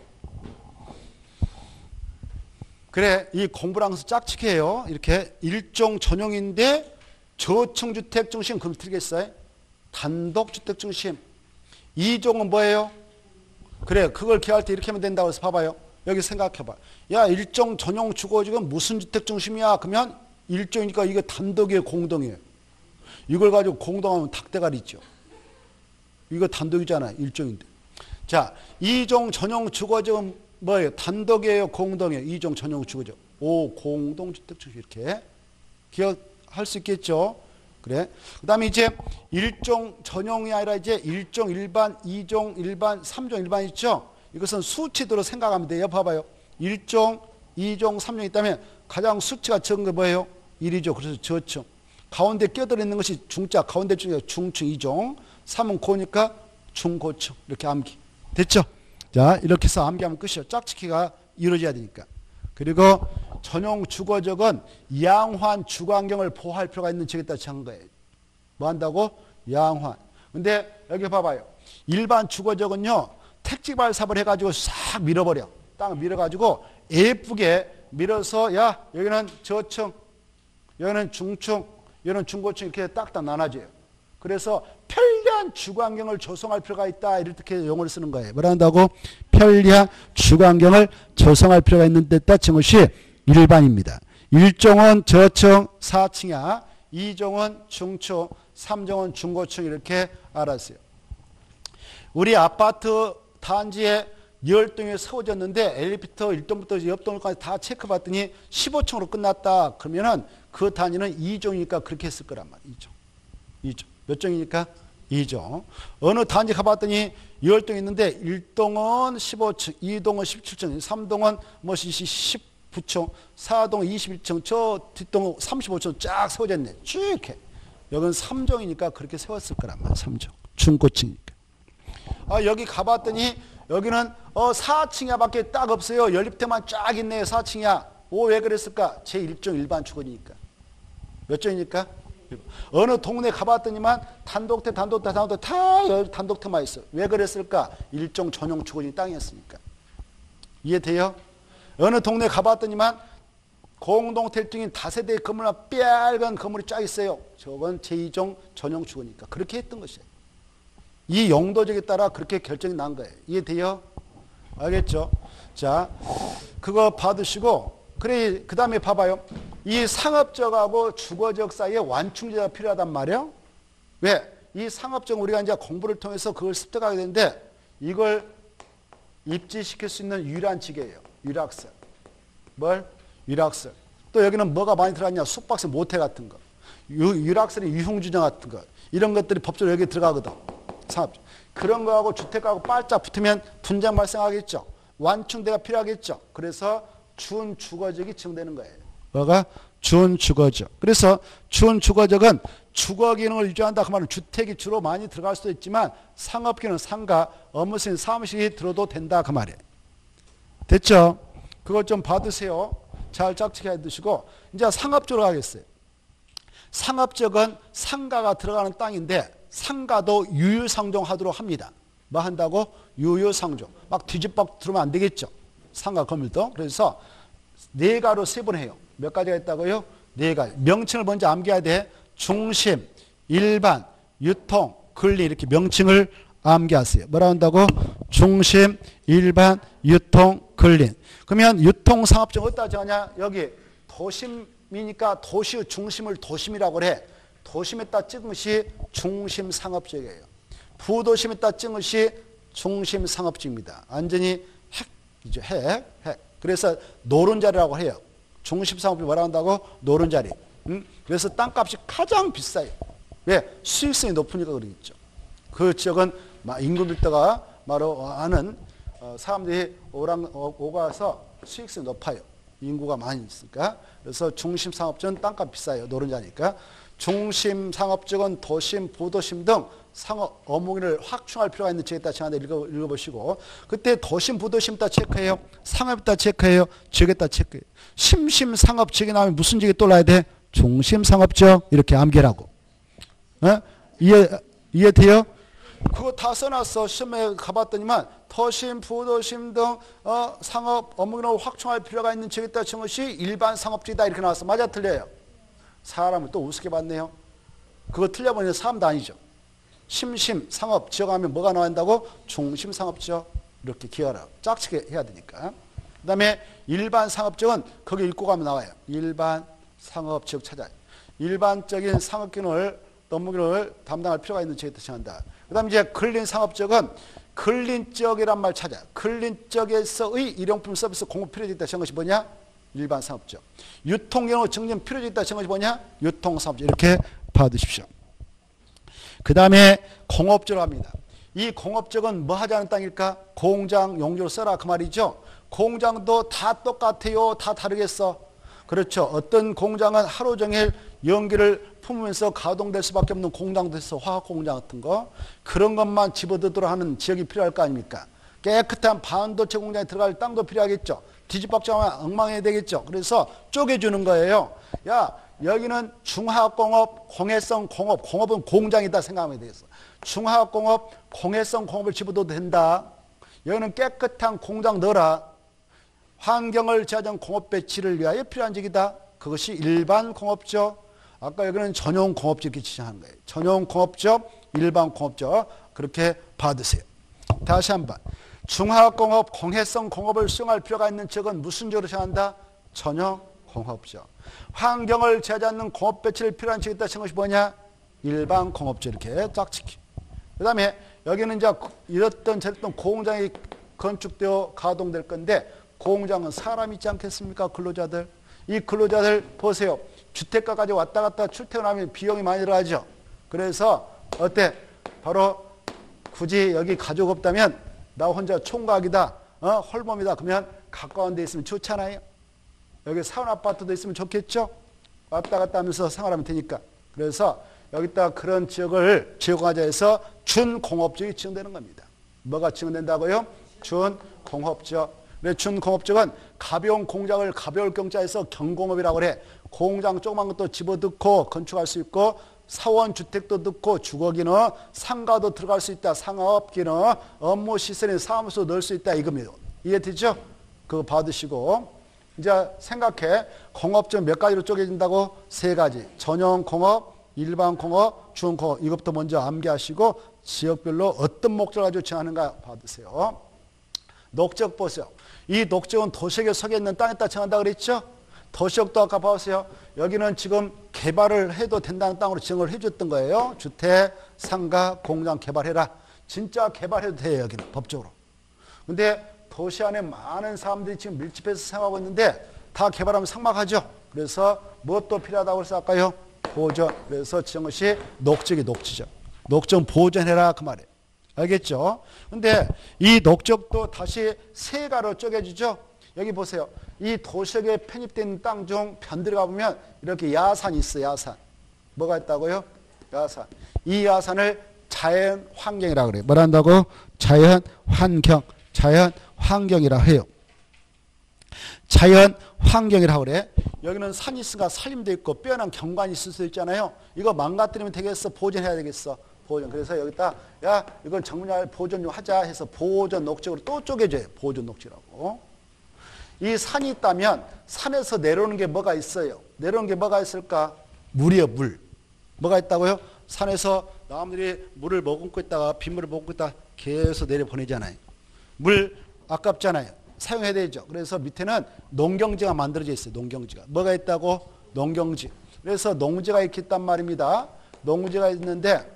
그래, 이 공부랑 짝짓기예요. 이렇게 일종 전용인데 저층주택 중심 그럼 틀리겠어요? 단독주택 중심. 이종은 뭐예요? 그래, 그걸 기할 때 이렇게 하면 된다고 해서 봐봐요. 여기 생각해봐. 야, 일종 전용 주거지금 무슨 주택 중심이야? 그러면 일종이니까 이게 단독이에요, 공동이에요? 이걸 가지고 공동하면 닭대가리 있죠. 이거 단독이잖아, 일종인데. 자, 이종 전용 주거지금 뭐예요? 단독이에요, 공동이에요? 이종 전용 주거죠. 오, 공동주택 중심 이렇게 기억할 수 있겠죠. 그래. 그 다음에 이제 일종 전용이 아니라 이제 일종 일반, 이종 일반, 삼종 일반 있죠. 이것은 수치대로 생각하면 돼요. 봐봐요. 일종, 이종, 삼종 있다면 가장 수치가 적은 게 뭐예요? 일이죠. 그래서 저층. 가운데 껴들어 있는 것이 중자, 가운데 중에 중층 이종. 삼은 고니까 중고층. 이렇게 암기. 됐죠? 자, 이렇게 해서 암기하면 끝이에요. 짝짓기가 이루어져야 되니까. 그리고 전용 주거적은 양호한 주거환경을 보호할 필요가 있는 지역에 따라 정한 거예요. 뭐 한다고? 양호한. 근데 여기 봐봐요. 일반 주거적은요, 택지발 삽을 해가지고 싹 밀어버려. 땅 밀어가지고 예쁘게 밀어서 야, 여기는 저층, 여기는 중층, 여기는 중고층 이렇게 딱딱 나눠져요. 그래서 편리한 주거환경을 조성할 필요가 있다. 이렇게 용어를 쓰는 거예요. 뭐라 한다고? 편리한 주거환경을 조성할 필요가 있는 데 따른 것이 일반입니다. 일종은 저층 사층이야. 이종은 중층, 삼종은 중고층 이렇게 알았어요. 우리 아파트 단지에 열 동이 세워졌는데 엘리베이터 일 동부터 옆 동까지 다 체크받더니 십오 층으로 끝났다. 그러면은 그 단지는 이종이니까 그렇게 했을 거란 말이에요. 이종. 이종. 몇 종이니까? 이종. 어느 단지 가봤더니 열 동 있는데 일 동은 십오 층, 이 동은 십칠 층, 삼 동은 뭐 십구 층, 사 동은 이십일 층, 저 뒷동은 삼십오 층 쫙 세워졌네. 쭉 이렇게. 여기는 삼 종이니까 그렇게 세웠을 거란 말이야. 삼 종. 중고층이니까. 아, 여기 가봤더니 여기는 어 사 층이야 밖에 딱 없어요. 연립대만 쫙 있네요. 사 층이야. 오, 왜 그랬을까? 제일 종 일반 주거니까. 몇 종이니까? 어느 동네 가봤더니만 단독택, 단독택, 단독택 다 단독택만 있어. 왜 그랬을까? 일종 전용 주거지 땅이었으니까. 이해돼요? 어느 동네 가봤더니만 공동택 중인 다세대 건물만 빨간 건물이 쫙 있어요. 저건 제이 종 전용 주거니까. 그렇게 했던 것이에요. 이 용도적에 따라 그렇게 결정이 난 거예요. 이해돼요? 알겠죠? 자, 그거 받으시고, 그래, 그 다음에 봐봐요. 이 상업적하고 주거적 사이에 완충제가 필요하단 말이에요. 왜? 이 상업적 우리가 이제 공부를 통해서 그걸 습득하게 되는데 이걸 입지시킬 수 있는 유일한 지계예요. 유락설. 뭘? 유락설. 또 여기는 뭐가 많이 들어갔냐? 숙박세 모태 같은 거. 유, 유락설의 유흥주정 같은 거. 이런 것들이 법적으로 여기 들어가거든. 상업적. 그런 거하고 주택하고 빨짝 붙으면 분쟁 발생하겠죠. 완충대가 필요하겠죠. 그래서 준주거적이 지정되는 거예요. 뭐가? 준주거적. 그래서 준주거적은 주거 기능을 유지한다. 그 말은 주택이 주로 많이 들어갈 수도 있지만 상업기능, 상가, 업무실, 사무실이 들어도 된다. 그 말이에요. 됐죠? 그것 좀 받으세요. 잘 짝짓기 해두시고 이제 상업적으로 가겠어요. 상업적은 상가가 들어가는 땅인데 상가도 유유상종하도록 합니다. 뭐 한다고? 유유상종. 막 뒤집박 들으면 안 되겠죠. 상가 건물도. 그래서 네 가로 세분해요. 몇 가지가 있다고요? 네 가지. 명칭을 먼저 암기해야 돼. 중심, 일반, 유통, 근리 이렇게 명칭을 암기하세요. 뭐라 한다고? 중심, 일반, 유통, 근리. 그러면 유통상업적 어디다 정하냐? 여기 도심이니까 도시의 중심을 도심이라고 그래. 도심에다 찍은 것이 중심상업적이에요. 부도심에다 찍은 것이 중심상업적입니다. 완전히 핵이죠. 핵, 핵. 그래서 노른자리라고 해요. 중심상업이 뭐라 한다고? 노른자리. 응? 그래서 땅값이 가장 비싸요. 왜? 수익성이 높으니까 그러겠죠. 그 지역은 인구 밀도가 말로 하는 사람들이 오랑, 오가서 수익성이 높아요. 인구가 많이 있으니까. 그래서 중심 상업지역은 땅값 비싸요. 노른자니까. 중심 상업지역은 도심, 부도심 등 상업 어묵을 확충할 필요가 있는 지역에 따라 정한다. 읽어, 읽어보시고. 그때 도심, 부도심 따 체크해요. 상업 따 체크해요. 지역에 따 체크해요. 심심 상업 지역이 나오면 무슨 지역이 떠올라야 돼? 중심 상업지역 이렇게 암기라고. 어? 이해, 이해돼요? 그거 다 써놨어. 시험에 가봤더니만 도심, 부도심 등 어, 상업 어묵을 확충할 필요가 있는 지역에 따라 정한 것이 일반 상업지역이다. 이렇게 나왔어. 맞아 틀려요? 사람을 또 우습게 봤네요. 그거 틀려버리면 사람도 아니죠. 심심 상업 지역 하면 뭐가 나온다고? 중심 상업 지역. 이렇게 기하라. 짝치게 해야 되니까. 그 다음에 일반 상업 지역은 거기 읽고 가면 나와요. 일반 상업 지역 찾아요. 일반적인 상업 기능을 업무기능을 담당할 필요가 있는 지역에 정한다. 그 다음에 이제 근린 상업 지역은 근린 지역이란 말 찾아. 근린 지역에서의 일용품 서비스 공급 필요에 있다 정한 것이 뭐냐? 일반 상업 지역. 유통경로 증진 필요에 있다 정한 것이 뭐냐? 유통 상업 지역. 이렇게 봐두십시오. 그 다음에 공업지로 합니다. 이 공업지역은 뭐 하자는 땅일까? 공장 용도로 써라 그 말이죠. 공장도 다 똑같아요. 다 다르겠어. 그렇죠. 어떤 공장은 하루 종일 연기를 품으면서 가동될 수밖에 없는 공장도 있어. 화학공장 같은 거. 그런 것만 집어넣도록 하는 지역이 필요할 거 아닙니까? 깨끗한 반도체 공장에 들어갈 땅도 필요하겠죠. 뒤집박죽하면 엉망해야 되겠죠. 그래서 쪼개주는 거예요. 야, 여기는 중화학공업, 공해성 공업, 공업은 공장이다 생각하면 되겠어. 중화학공업, 공해성 공업을 집어넣어도 된다. 여기는 깨끗한 공장 넣어라. 환경을 제하는 공업 배치를 위하여 필요한 지역이다. 그것이 일반 공업적. 아까 여기는 전용 공업적 이렇게 지정하는 거예요. 전용 공업적, 일반 공업적. 그렇게 받으세요. 다시 한번. 중화공업, 공해성 공업을 수용할 필요가 있는 지역은 무슨 지역으로 정한다? 전용 공업적. 환경을 제하지 않는 공업 배치를 필요한 지역이다. 것이 뭐냐? 일반 공업적. 이렇게 짝짓기. 그 다음에 여기는 이제 이랬던 저랬던 공장이 건축되어 가동될 건데 공장은 사람 있지 않겠습니까? 근로자들. 이 근로자들 보세요. 주택가까지 왔다 갔다 출퇴근하면 비용이 많이 들어가죠. 그래서 어때? 바로 굳이 여기 가족 없다면 나 혼자 총각이다. 어? 홀몸이다. 그러면 가까운 데 있으면 좋잖아요. 여기 사원 아파트도 있으면 좋겠죠. 왔다 갔다 하면서 생활하면 되니까. 그래서 여기다 그런 지역을 지역화자 해서 준공업지역이 지정되는 겁니다. 뭐가 지정된다고요? 준공업지역. 준공업지역은 가벼운 공장을 가벼울 경자에서 경공업이라고 그래. 공장 조그만 것도 집어넣고 건축할 수 있고 사원 주택도 넣고 주거기는 상가도 들어갈 수 있다. 상업기는 업무 시설에 사무소 넣을 수 있다. 이겁니다. 이해되죠? 그거 받으시고 이제 생각해. 공업지역 몇 가지로 쪼개진다고? 세 가지. 전용 공업, 일반 공업, 중공업. 이것부터 먼저 암기하시고 지역별로 어떤 목적을 가지고 정하는가 받으세요. 녹적 보세요. 이 녹적은 도시역에 서게 있는 땅에다 정한다 그랬죠? 도시역도 아까 봐보세요. 여기는 지금 개발을 해도 된다는 땅으로 지정을 해줬던 거예요. 주택, 상가, 공장 개발해라. 진짜 개발해도 돼요. 여기는 법적으로. 근데 도시 안에 많은 사람들이 지금 밀집해서 생활하고 있는데 다 개발하면 삭막하죠. 그래서 무엇도 필요하다고 해서 아까요? 보존. 그래서 지정한 것이 녹적이 녹지죠. 녹적 보존해라 그 말이에요. 알겠죠? 근데 이 녹적도 다시 세 가로 쪼개지죠? 여기 보세요. 이 도시역에 편입된 땅 중 편들어 가보면 이렇게 야산이 있어요. 야산. 뭐가 있다고요? 야산. 이 야산을 자연 환경이라고 그래요. 뭐라 한다고? 자연 환경. 자연 환경이라 해요. 자연 환경이라고 그래. 여기는 산이 있으니까 산림도 있고 빼어난 경관이 있을 수 있잖아요. 이거 망가뜨리면 되겠어? 보존해야 되겠어? 보존. 그래서 여기다 야 이건 정문화 보존 좀 하자 해서 보존 녹적으로 또 쪼개줘요. 보존 녹지라고. 이 산이 있다면 산에서 내려오는 게 뭐가 있어요? 내려오는 게 뭐가 있을까? 물이요. 물. 뭐가 있다고요? 산에서 나무들이 물을 머금고 있다가 빗물을 머금고 있다가 계속 내려보내잖아요. 물 아깝잖아요. 사용해야 되죠. 그래서 밑에는 농경지가 만들어져 있어요. 농경지가. 뭐가 있다고? 농경지. 그래서 농지가 이렇게 있단 말입니다. 농지가 있는데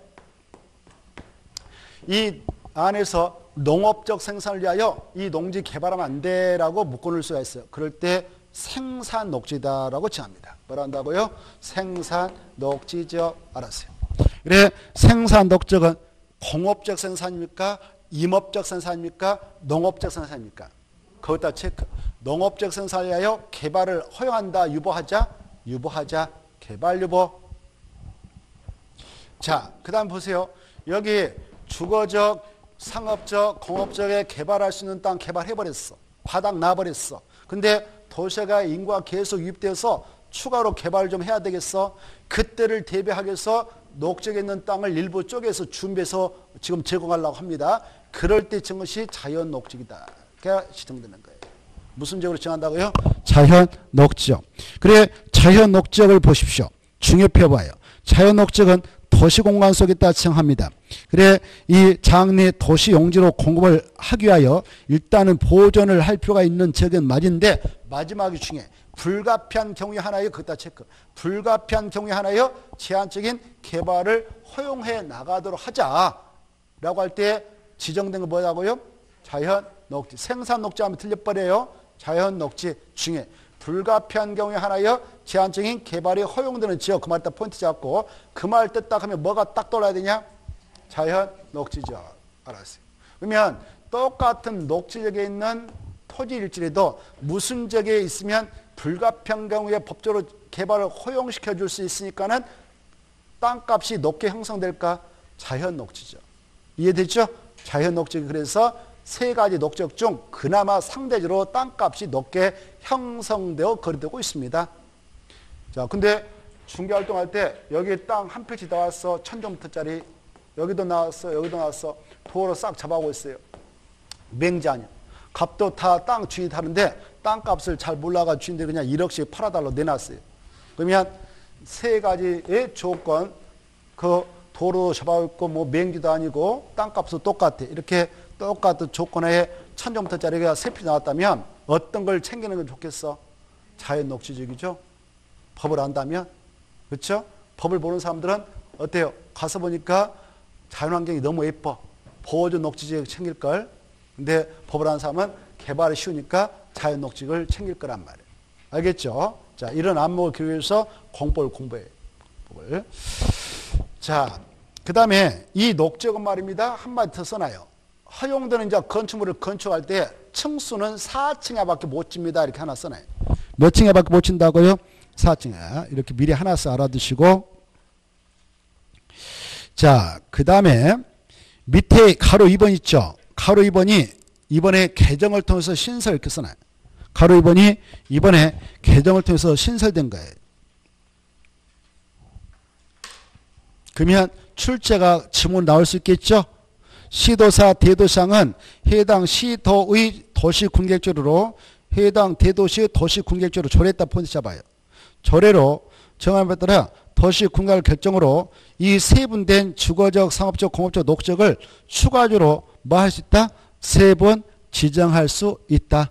이 안에서 농업적 생산을 위하여 이 농지 개발하면 안 돼라고 묶어놓을 수가 있어요. 그럴 때 생산 녹지다라고 정합니다. 뭐라 한다고요? 생산 녹지죠. 알았어요. 그래 생산 녹적은 공업적 생산입니까? 임업적 생산입니까? 농업적 생산입니까? 그것다 체크. 농업적 생산을 위하여 개발을 허용한다. 유보하자. 유보하자. 개발 유보. 자, 그 다음 보세요. 여기 주거적, 상업적, 공업적에 개발할 수 있는 땅 개발해버렸어. 바닥 놔버렸어. 근데 도시가 인구가 계속 유입돼서 추가로 개발을 좀 해야 되겠어. 그때를 대비하기 위해서 녹지에 있는 땅을 일부 쪼개서 준비해서 지금 제공하려고 합니다. 그럴 때 지은 것이 자연 녹지이다. 그게 지정되는 거예요. 무슨 지역으로 정한다고요? 자연 녹지역. 그래, 자연 녹지역을 보십시오. 중요해 봐요. 자연 녹지역은 도시공간 속에 있다 지정합니다. 그래, 이 장내 도시 용지로 공급을 하기 위하여 일단은 보존을 할 필요가 있는 지역은 맞은데, 마지막이 중에 불가피한 경우에 하나여 그것다 체크. 불가피한 경우에 하나여 제한적인 개발을 허용해 나가도록 하자라고 할 때 지정된 거 뭐라고요? 자연 녹지. 생산 녹지 하면 틀려버려요. 자연 녹지 중에 불가피한 경우에 하나여 제한적인 개발이 허용되는 지역. 그 말 딱 포인트 잡고 그 말 뜻 딱 하면 뭐가 딱 떠올라야 되냐? 자연 녹지지역. 알았어요. 그러면 똑같은 녹지지역에 있는 토지일지라도 무슨 지역에 있으면 불가피한 경우에 법적으로 개발을 허용시켜 줄 수 있으니까는 땅값이 높게 형성될까? 자연 녹지죠. 이해되죠? 자연 녹지. 그래서 세 가지 녹지역 중 그나마 상대적으로 땅값이 높게 형성되어 거래되고 있습니다. 자, 근데 중개활동할 때 여기 땅 한 평씩 나왔어. 천정미터짜리. 여기도 나왔어. 여기도 나왔어. 도로 싹 잡아오고 있어요. 맹지 아니야. 값도 다 땅 주인이 다른데 땅값을 잘 몰라가 주인들이 그냥 일억씩 팔아달라고 내놨어요. 그러면 세 가지의 조건, 그 도로 잡아오고 뭐 맹지도 아니고 땅값도 똑같아. 이렇게 똑같은 조건에 천정미터짜리가 세 필이 나왔다면 어떤 걸 챙기는 건 좋겠어? 자연 녹지적이죠. 법을 안다면. 그렇죠? 법을 보는 사람들은 어때요? 가서 보니까 자연환경이 너무 예뻐. 보호전 녹지지역 챙길 걸. 근데 법을 아는 사람은 개발이 쉬우니까 자연 녹지를 챙길 거란 말이에요. 알겠죠? 자, 이런 안목을 기르기 위해서 공법을 공부해요. 법을. 자, 그 다음에 이 녹지역은 말입니다. 한마디 더 써놔요. 허용되는 이제 건축물을 건축할 때 층수는 사 층에밖에 못 집니다. 이렇게 하나 써놔요. 몇 층에밖에 못 친다고요? 사 층에. 이렇게 미리 하나씩 알아두시고. 자, 그 다음에 밑에 가로 이 번 있죠? 가로 이 번이 이번에 개정을 통해서 신설 이렇게 써놔요. 가로 이 번이 이번에 개정을 통해서 신설된 거예요. 그러면 출제가 지문 나올 수 있겠죠? 시도사 대도시장은 해당 시도의 도시군객조로 해당 대도시의 도시군객조로 조례했다 포인트 잡아요. 조례로 정함에 따라 도시군갈 결정으로 이 세분된 주거적, 상업적, 공업적, 녹지역을 추가적으로 뭐 할 수 있다? 세 번 지정할 수 있다.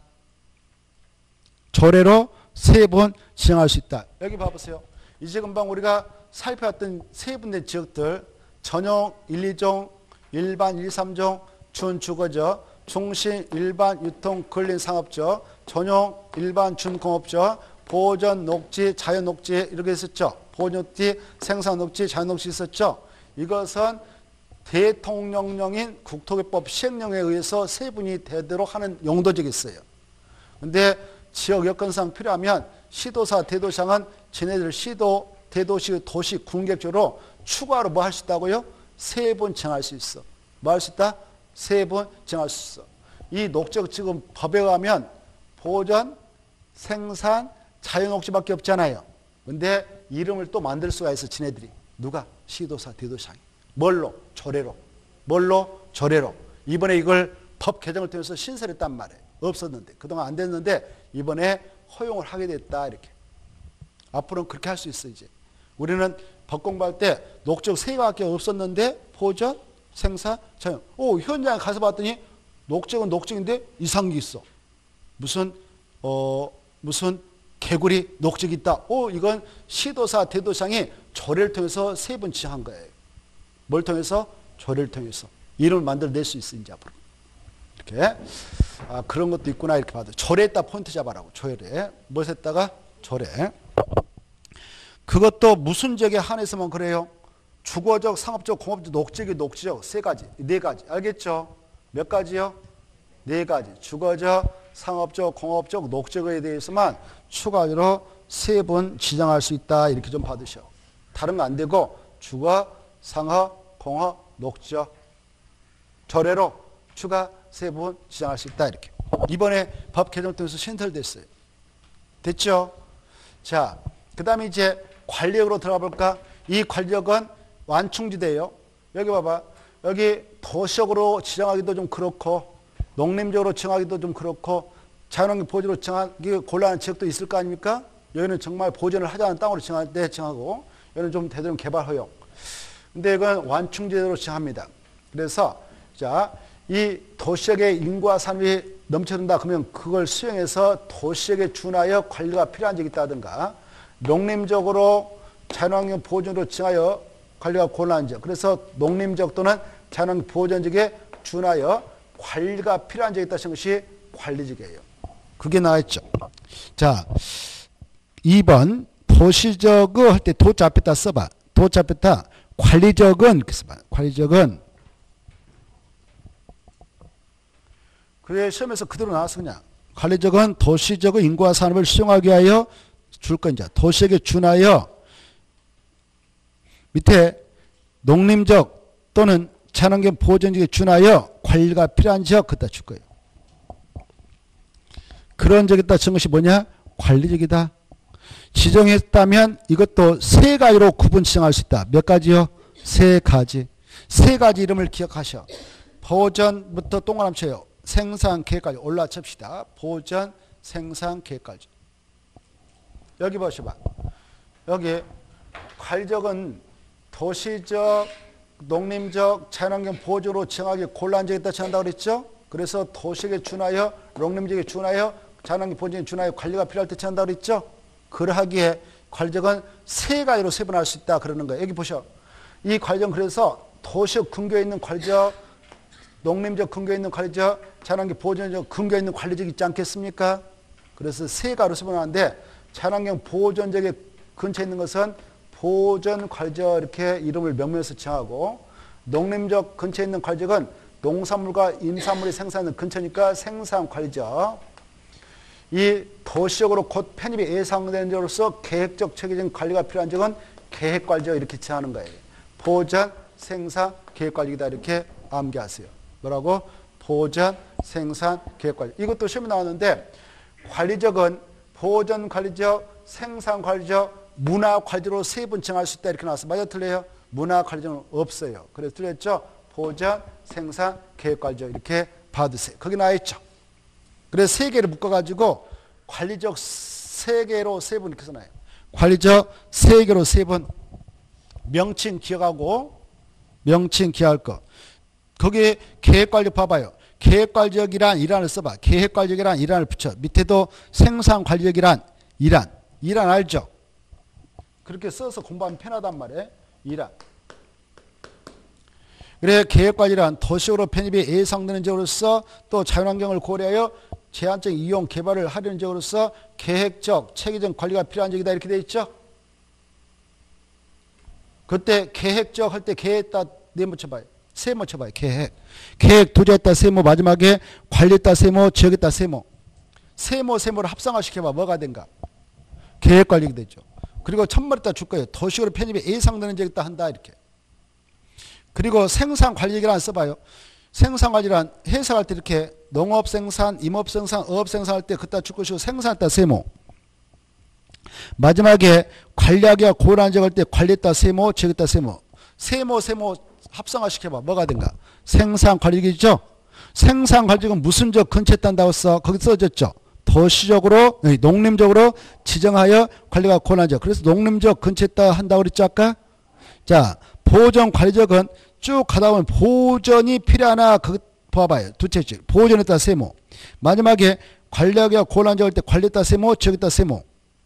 조례로 세 번 지정할 수 있다. 여기 봐보세요. 이제 금방 우리가 살펴봤던 세분된 지역들, 전용 일, 이 종, 일반 일, 삼 종, 준주거적, 중심 일반 유통 근린 상업적, 전용 일반 준공업적, 보전 녹지, 자연 녹지 이렇게 있었죠. 보전 녹지, 생산 녹지, 자연 녹지 있었죠. 이것은 대통령령인 국토개법 시행령에 의해서 세분이 되도록 하는 용도적이 있어요. 근데 지역 여건상 필요하면 시도사, 대도시장은 지네들 시도, 대도시, 도시, 군객조로 추가로 뭐 할 수 있다고요? 세 번 정할 수 있어. 뭐 할 수 있다? 세 번 정할 수 있어. 이 녹지역 지금 법에 의하면 보전, 생산, 자연녹지밖에 없잖아요. 근데 이름을 또 만들 수가 있어, 지네들이. 누가? 시도사, 대도시장이. 뭘로? 조례로. 뭘로? 조례로. 이번에 이걸 법 개정을 통해서 신설했단 말이에요. 없었는데. 그동안 안 됐는데 이번에 허용을 하게 됐다. 이렇게. 앞으로는 그렇게 할 수 있어, 이제. 우리는 법 공부할 때 녹지역 세 개밖에 없었는데 보전, 생산, 자연. 오, 현장에 가서 봤더니 녹지역은 녹지역인데 이상한 게 있어. 무슨 어 무슨 개구리 녹지역이 있다. 오, 이건 시도사, 대도시장이 조례를 통해서 세 번 지정한 거예요. 뭘 통해서? 조례를 통해서. 이름을 만들어낼 수 있어, 이제 앞으로. 이렇게. 아, 그런 것도 있구나, 이렇게 봐도. 조례에다 포인트 잡아라고, 조례. 뭘 했다가? 조례. 그것도 무슨 지역에 한해서만 그래요? 주거적, 상업적, 공업적, 녹지적, 녹지적 세 가지, 네 가지. 알겠죠? 몇 가지요? 네 가지. 주거적, 상업적, 공업적, 녹적에 대해서만 추가적으로 세 번 지정할 수 있다. 이렇게 좀 받으셔. 다른 거 안 되고 주거, 상업, 공업, 녹적. 조례로 추가 세 번 지정할 수 있다. 이렇게. 이번에 법 개정 통해서 신설됐어요. 됐죠? 자, 그 다음에 이제 관리역으로 들어가 볼까? 이 관리역은 완충지대예요. 여기 봐봐. 여기 도시역으로 지정하기도 좀 그렇고 농림적으로 지정하기도 좀 그렇고 자연환경 보존으로 지정하기 곤란한 지역도 있을 거 아닙니까? 여기는 정말 보존을 하지 않은 땅으로 지정할 때 지정하고 여기는 좀 대대로 개발 허용. 근데 이건 완충지대로 지정합니다. 그래서 자, 이 도시역의 인구와 산업이 넘쳐든다 그러면 그걸 수용해서 도시역에 준하여 관리가 필요한 적이 있다든가 농림적으로 자연환경 보존으로 지정하여 관리가 곤란한 지역. 그래서 농림적 또는 자연환경 보존지역에 준하여 관리가 필요한 적이 있다는 것이 관리지역이에요. 그게 나와있죠. 자, 이 번 도시적을 할 때 도자 앞에다 써봐. 도자 앞에다 관리적은 이렇게 써봐. 관리적은 그래 시험에서 그대로 나왔어 그냥. 관리적은 도시적의 인구와 산업을 수용하기 위하여 줄 건자. 도시역에 준하여 밑에 농림적 또는 자연환경 보존지역에 준하여 관리가 필요한 지역 그따 줄 거예요. 그런 적에다 준 것이 뭐냐? 관리적이다. 지정했다면 이것도 세 가지로 구분 지정할 수 있다. 몇 가지요? 세 가지. 세 가지 이름을 기억하셔. 보존부터 동그라미 쳐요. 생산 계획까지 올라칩시다. 보존, 생산 계획까지. 여기 보셔봐. 여기 관리적은 도시적, 농림적, 자연환경 보조로 지정하기 곤란한 지역에 지정한다고 그랬죠? 그래서 도시에 준하여, 농림지역에 준하여, 자연환경 보존에 준하여 관리가 필요할 때 지정한다고 그랬죠? 그러하기에 관리적은 세 가지로 세분할 수 있다 그러는 거예요. 여기 보셔. 이 관리적은 그래서 도시적 근교에 있는 관리적, 농림적 근교에 있는 관리적, 자연환경 보존적 근교에 있는 관리적 있지 않겠습니까? 그래서 세 가지로 세분하는데 자연환경 보존적에 근처에 있는 것은 보존 관리적 이렇게 이름을 명명해서 정하고 농림적 근처에 있는 관리적은 농산물과 임산물이 생산하는 근처니까 생산 관리적. 이 도시적으로 곧 편입이 예상되는 적으로서 계획적 체계적인 관리가 필요한 적은 계획 관리적 이렇게 정하는 거예요. 보존, 생산, 계획 관리다 이렇게 암기하세요. 뭐라고? 보존, 생산, 계획 관리. 이것도 시험에 나왔는데 관리적은 보존 관리적, 생산 관리적, 문화 관리적으로 세 번 정할 수 있다 이렇게 나왔어요. 맞아 틀려요? 문화 관리적은 없어요. 그래서 틀렸죠? 보존, 생산, 계획 관리적 이렇게 받으세요. 거기 나와 있죠. 그래서 세 개를 묶어가지고 관리적 세 개로 세 번 이렇게 써놔요. 관리적 세 개로 세 번. 명칭 기억하고 명칭 기억할 거. 거기에 계획관리적 봐봐요. 계획관리적이란 이란을 써봐. 계획관리적이란 이란을 붙여. 밑에도 생산관리적이란 이란. 이란 알죠? 그렇게 써서 공부하면 편하단 말이에요. 이란. 그래 계획관리란 도시적으로 편입이 예상되는 적으로서 또 자연환경을 고려하여 제한적 이용 개발을 하려는 적으로서 계획적 체계적 관리가 필요한 적이다 이렇게 되어 있죠. 그때 계획적 할 때 계획에다 네모 쳐봐요. 세모 쳐봐요. 계획. 계획 도지에다 세모 마지막에 관리에다 세모 지역에다 세모. 세모 세모를 합성화시켜봐. 뭐가 된가? 계획관리가 되죠. 그리고 첫머리에다 줄 거예요. 도시적으로 편입이 예상되는 적이다 한다 이렇게. 그리고 생산관리적이란 써봐요. 생산관리란 해석할 때 이렇게 농업생산, 임업생산, 어업생산 할 때 그따 줄 것이고 생산했다 세모. 마지막에 관리하기가 고난한 적 할 때 관리했다 세모, 지역했다 세모. 세모, 세모 합성화 시켜봐. 뭐가 된가? 생산관리적이죠? 생산관리적은 무슨 적 근처에 딴다고 써? 거기 써졌죠? 도시적으로, 농림적으로 지정하여 관리가 고난한 적. 그래서 농림적 근처에 따 한다고 그랬죠 아까? 자, 보존관리적은 쭉 가다 보면 보존이 필요하나 그거 봐봐요. 두 채씩. 보존에다 세모. 마지막에 관리하기가 곤란한 할 때 관리했다 세모, 지역했다 세모.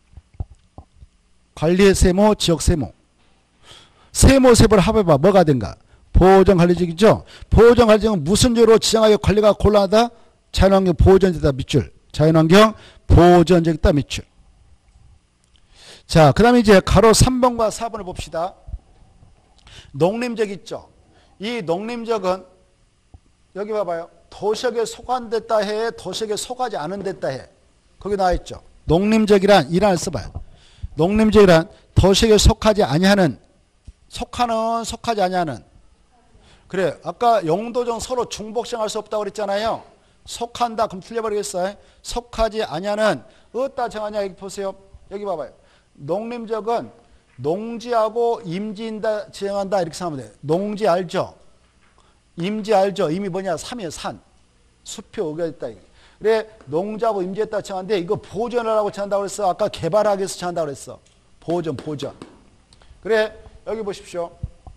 관리의 세모, 지역 세모. 세모, 세모를 합해봐. 뭐가 된가? 보존관리적이죠. 보존관리적은 무슨 죄로 지정하여 관리가 곤란하다? 자연환경 보존적이다 밑줄. 자연환경 보존적이다 밑줄. 자, 그 다음에 이제 가로 삼 번과 사 번을 봅시다. 농림적 있죠. 이 농림적은 여기 봐봐요. 도시역에 속한댔다 해, 도시역에 속하지 않은댔다 해. 거기 나와 있죠. 농림적이란 이란을 써봐요. 농림적이란 도시역에 속하지 아니하는, 속하는, 속하지 아니하는. 그래, 아까 용도정 서로 중복시할 수 없다고 그랬잖아요. 속한다 그럼 틀려버리겠어요. 속하지 아니하는 어디다 정하냐. 여기 보세요. 여기 봐봐요. 농림적은 농지하고 임지인다 지정한다 이렇게 생각하면 돼요. 농지 알죠? 임지 알죠? 임이 뭐냐? 산이에요. 산. 숲이 오게 있다. 그래, 농지하고 임지에다 정하는데 이거 보존을 하고 정한다고 그랬어. 아까 개발하기 위해서 정한다고 그랬어. 보존, 보존. 그래, 여기 보십시오.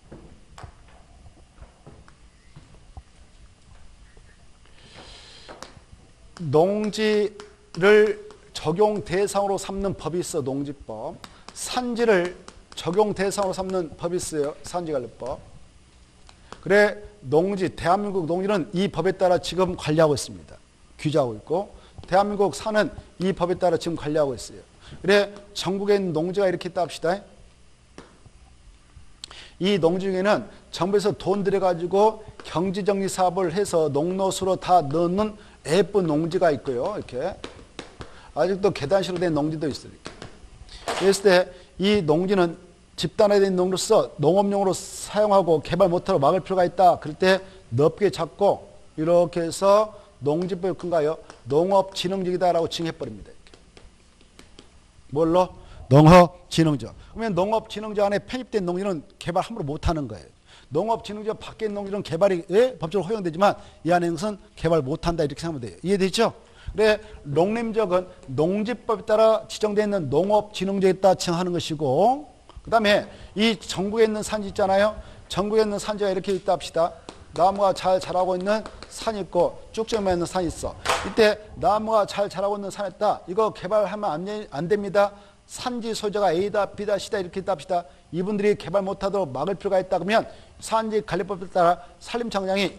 농지를 적용 대상으로 삼는 법이 있어. 농지법. 산지를 적용 대상으로 삼는 법이 있어요. 산지관리법. 그래, 농지, 대한민국 농지는 이 법에 따라 지금 관리하고 있습니다. 규제하고 있고, 대한민국 산은 이 법에 따라 지금 관리하고 있어요. 그래, 전국에 있는 농지가 이렇게 있다 합시다. 이 농지 중에는 정부에서 돈 들여가지고 경지정리 사업을 해서 농로수로 다 넣는 예쁜 농지가 있고요. 이렇게. 아직도 계단식으로 된 농지도 있어요. 이렇게. 그랬을 때 이 농지는 집단화된 농지로서 농업용으로 사용하고 개발 못하도록 막을 필요가 있다. 그럴 때 넓게 잡고 이렇게 해서 농지법에 근거하여 농업진흥지이다라고 칭해버립니다. 이렇게. 뭘로? 농업진흥지. 그러면 농업진흥지 안에 편입된 농지는 개발 함부로 못하는 거예요. 농업진흥지 밖에 있는 농지는 개발이 예? 법적으로 허용되지만 이 안에 있는 것은 개발 못한다 이렇게 생각하면 돼요. 이해되죠? 그래, 농림적은 농지법에 따라 지정되어 있는 농업진흥지에 따라 칭하는 것이고, 그 다음에 이 전국에 있는 산지 있잖아요. 전국에 있는 산지가 이렇게 있다 합시다. 나무가 잘 자라고 있는 산이 있고 쭉쭉만 있는 산이 있어. 이때 나무가 잘 자라고 있는 산에 있다. 이거 개발하면 안, 안 됩니다. 산지 소유자가 A다, B다, C다 이렇게 있다 합시다. 이분들이 개발 못하도록 막을 필요가 있다 그러면 산지관리법에 따라 산림청장이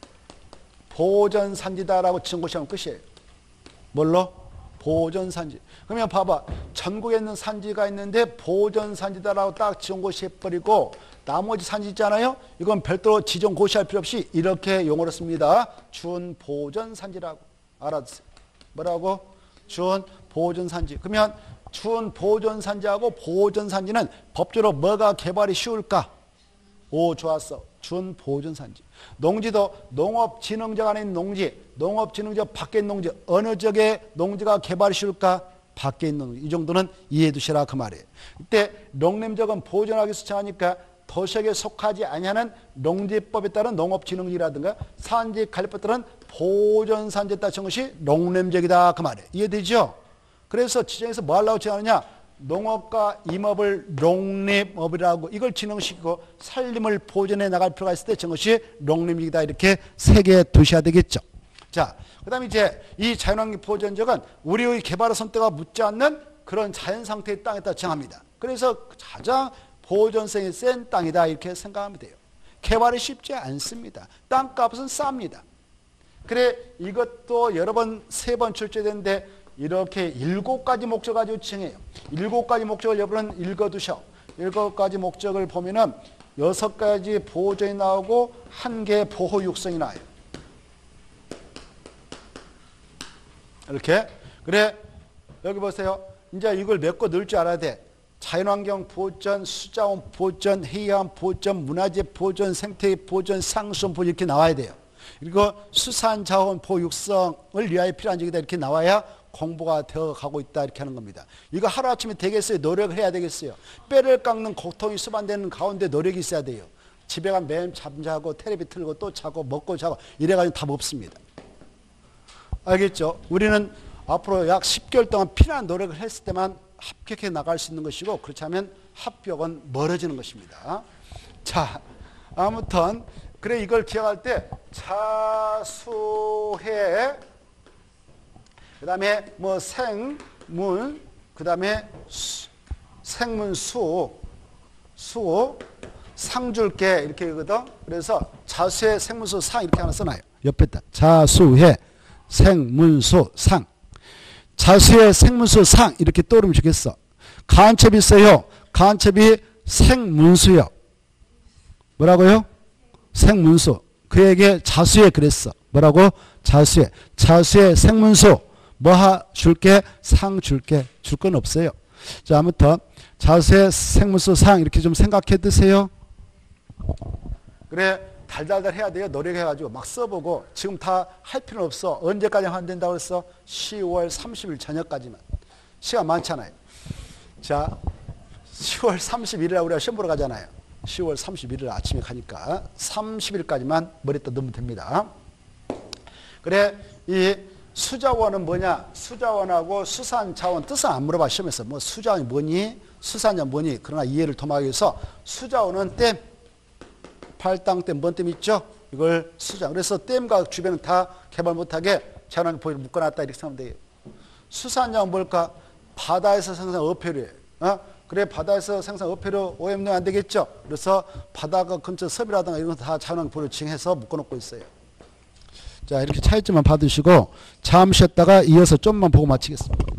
보전산지다라고 지은 곳이 하면 끝이에요. 뭘로? 보전산지. 그러면 봐봐. 전국에 있는 산지가 있는데 보전산지다라고 딱 지은 곳이 해버리고 나머지 산지 있잖아요. 이건 별도로 지정 고시할 필요 없이 이렇게 용어로 씁니다. 준보전산지라고. 알아두세요. 뭐라고? 준보전산지. 그러면 준보전산지하고 보전산지는 법적으로 뭐가 개발이 쉬울까? 오, 좋았어. 준보전산지. 농지도 농업진흥지가 아닌 농지, 농업진흥지 밖에 있는 농지, 어느 지역에 농지가 개발이 쉬울까? 밖에 있는 농지. 이 정도는 이해해 두시라 그 말이에요. 이때 농림적은 보존하기 위해서 정하니까 도시역에 속하지 아니하는 농지법에 따른 농업진흥지라든가 산지관리법에 따른 보존산지에 따른 것이 농림적이다 그 말이에요. 이해되죠? 그래서 지정에서 뭐 하려고 정하느냐? 농업과 임업을 농림업이라고 이걸 진흥시키고 살림을 보존해 나갈 필요가 있을 때 저것이 농림이다 이렇게 세 개 두셔야 되겠죠. 자, 그 다음에 이제 이 자연환경 보존적은 우리의 개발의 선택과 묻지 않는 그런 자연 상태의 땅에다 정합니다. 그래서 가장 보존성이 센 땅이다 이렇게 생각하면 돼요. 개발이 쉽지 않습니다. 땅값은 쌉니다. 그래 이것도 여러 번 세 번 출제되는데 이렇게 일곱 가지 목적 가지고 칭해요. 일곱 가지 목적을 여러분은 읽어두셔. 일곱 가지 목적을 보면은 여섯 가지 보호종이 나오고 한 개의 보호 육성이 나와요. 이렇게. 그래, 여기 보세요. 이제 이걸 몇 거 넣을 줄 알아야 돼. 자연환경 보전, 수자원 보전, 해양 보전, 문화재 보전, 생태 보전, 상수원 보전 이렇게 나와야 돼요. 그리고 수산자원 보호 육성을 위하여 필요한 적이다 이렇게 나와야 공부가 되어 가고 있다 이렇게 하는 겁니다. 이거 하루아침에 되겠어요? 노력을 해야 되겠어요? 뼈를 깎는 고통이 수반되는 가운데 노력이 있어야 돼요. 집에 가면 매일 잠자고 텔레비 틀고 또 자고 먹고 자고 이래가지고 답 없습니다. 알겠죠? 우리는 앞으로 약 십 개월 동안 필요한 노력을 했을 때만 합격해 나갈 수 있는 것이고 그렇지 않으면 합격은 멀어지는 것입니다. 자, 아무튼 그래 이걸 기억할 때 차수해 그 다음에 뭐 생문, 그 다음에 생문수, 수, 상줄게 이렇게 하거든. 그래서 자수해, 생문수, 상 이렇게 하나 써놔요. 옆에다. 자수해, 생문수, 상. 자수해, 생문수, 상 이렇게 떠오르면 좋겠어. 가한첩이 있어요. 가한첩이 생문수요. 뭐라고요? 생문수. 그 그에게 자수해 그랬어. 뭐라고? 자수해. 자수해 생문수. 뭐 하, 줄게? 상 줄게. 줄 건 없어요. 자, 아무튼 자수해 생문수 상 이렇게 좀 생각해 두세요. 그래, 달달달 해야 돼요. 노력해가지고 막 써보고 지금 다 할 필요는 없어. 언제까지 하면 된다고 그랬어? 시월 삼십일 저녁까지만. 시간 많잖아요. 자, 시월 삼십일일에 우리가 시험 보러 가잖아요. 시월 삼십일일 아침에 가니까 삼십일까지만 머리떠 넣으면 됩니다. 그래, 이 수자원은 뭐냐? 수자원하고 수산자원 뜻은 안 물어봐 시험에서. 뭐 수자원이 뭐니? 수산자원 뭐니? 그러나 이해를 도모하기 위해서 수자원은 댐, 팔당댐, 뭔댐 있죠? 이걸 수자. 그래서 댐과 주변은 다 개발 못하게 자연환경 보호를 묶어놨다 이렇게 생각하면 돼요. 수산자원 뭘까? 바다에서 생산 어패류예요. 어? 그래, 바다에서 생산 어패류 오염되면 안 되겠죠? 그래서 바다가 근처 섭이라든가 이런 거 다 자연환경 보호를 징해서 묶어놓고 있어요. 자, 이렇게 차이점만 받으시고 잠시 쉬었다가 이어서 좀만 보고 마치겠습니다.